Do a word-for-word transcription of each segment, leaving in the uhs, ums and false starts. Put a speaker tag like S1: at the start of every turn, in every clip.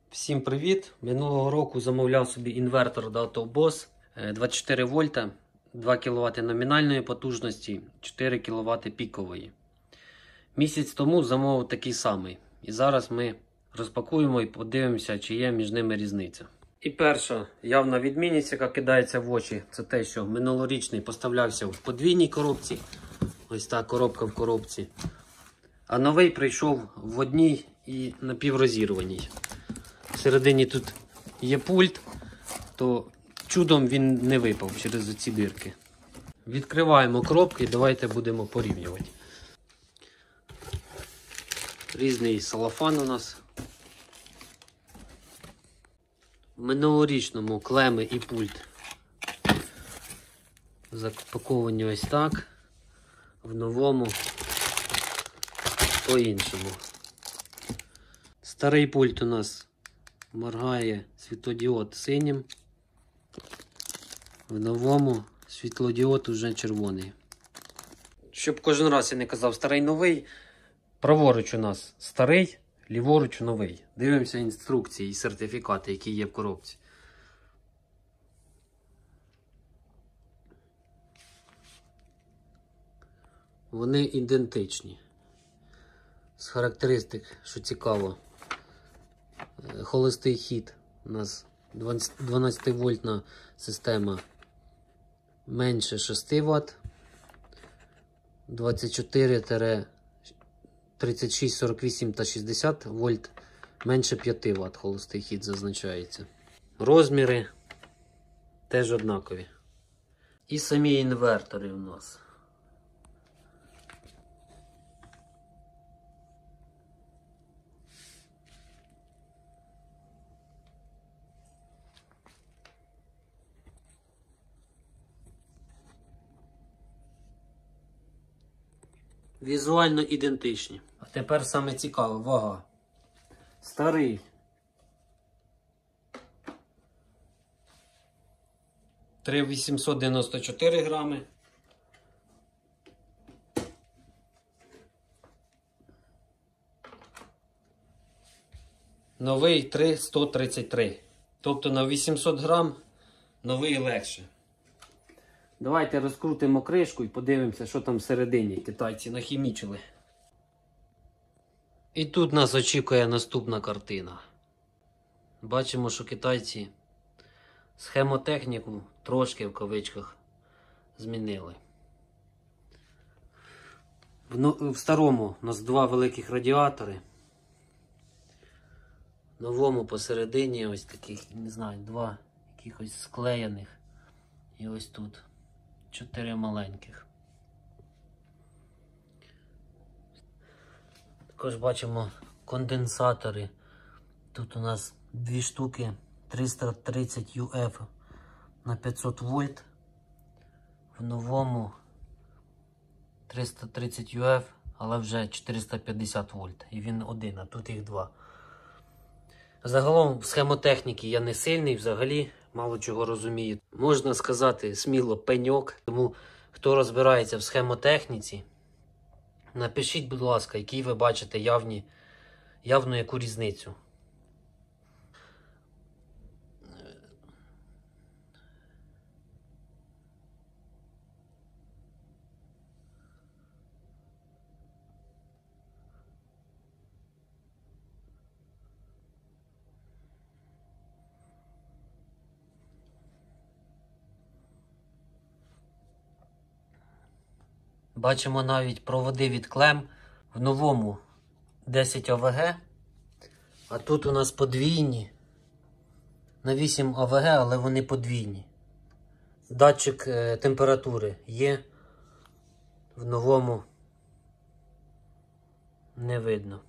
S1: Всім привіт! Минулого року замовляв собі інвертор до Автобос двадцять чотири вольта, два кіловати номінальної потужності, чотири кіловати пікової. Місяць тому замовив такий самий. І зараз ми розпакуємо і подивимося, чи є між ними різниця. І перша явна відмінність, яка кидається в очі, це те, що минулорічний поставлявся в подвійній коробці. Ось та коробка в коробці. А новий прийшов в одній і напіврозірваній. Всередині тут є пульт, то чудом він не випав через ці дирки. Відкриваємо коробки і давайте будемо порівнювати. Різний салафан у нас. В минулорічному клеми і пульт запаковані ось так, в новому по-іншому. Старий пульт у нас моргає світлодіод синім, в новому світлодіод уже червоний. Щоб кожен раз я не казав старий новий, праворуч у нас старий, ліворуч новий. Дивимося інструкції і сертифікати, які є в коробці. Вони ідентичні. З характеристик, що цікаво, холостий хід у нас дванадцятивольтна система менше шести ватт, двадцять чотири, тридцять шість, сорок вісім та шістдесят вольт менше п'яти ватт холостий хід зазначається. Розміри теж однакові. І самі інвертори у нас. Візуально ідентичні. А тепер саме цікаве, вага. Старий три тисячі вісімсот дев'яносто чотири грами. Новий три тисячі сто тридцять три. Тобто на вісімсот грам новий легше. Давайте розкрутимо кришку і подивимося, що там всередині китайці нахімічили. І тут нас очікує наступна картина. Бачимо, що китайці схемотехніку трошки в кавичках змінили. В, в старому у нас два великих радіатори. В новому посередині ось таких, не знаю, два якихось склеєних. І ось тут чотири маленьких. Також бачимо конденсатори. Тут у нас дві штуки триста тридцять ю еф на п'ятсот вольт. В новому триста тридцять ю еф, але вже чотириста п'ятдесят вольт. І він один, а тут їх два. Загалом в схемотехніці я не сильний взагалі. Мало чого розумію. Можна сказати сміло пеньок. Тому хто розбирається в схемотехніці, напишіть, будь ласка, які ви бачите явні, явну яку різницю. Бачимо навіть проводи від клем. В новому десять о ве ге, а тут у нас подвійні. На вісім о ве ге, але вони подвійні. Датчик е, температури є. В новому не видно.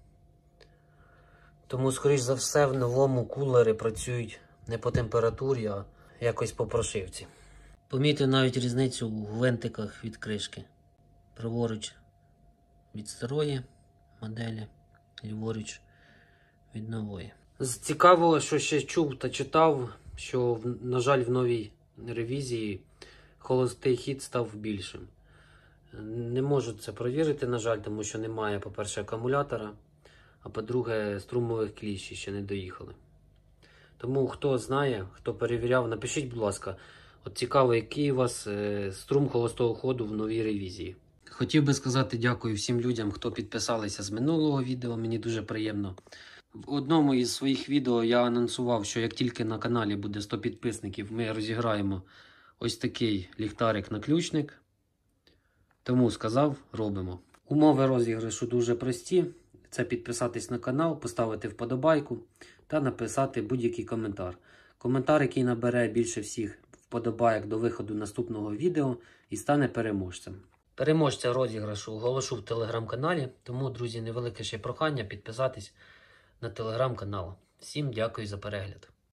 S1: Тому, скоріш за все, в новому кулери працюють не по температурі, а якось по прошивці. Помітив навіть різницю у гвинтиках від кришки. Праворуч від старої моделі, ліворуч від нової. З цікавого, що ще чув та читав, що, на жаль, в новій ревізії холостий хід став більшим. Не можу це провірити, на жаль, тому що немає, по-перше, акумулятора. а по-друге, струмових кліщів ще не доїхали. Тому хто знає, хто перевіряв, напишіть, будь ласка, от цікаво, який у вас е, струм холостого ходу в новій ревізії. Хотів би сказати дякую всім людям, хто підписалися з минулого відео, мені дуже приємно. В одному із своїх відео я анонсував, що як тільки на каналі буде сто підписників, ми розіграємо ось такий ліхтарик-наключник. Тому сказав, робимо. Умови розіграшу дуже прості. Це підписатись на канал, поставити вподобайку та написати будь-який коментар. Коментар, який набере більше всіх вподобайок до виходу наступного відео і стане переможцем. Переможця розіграшу оголошу в телеграм-каналі, тому, друзі, невелике ще прохання підписатись на телеграм-канал. Всім дякую за перегляд.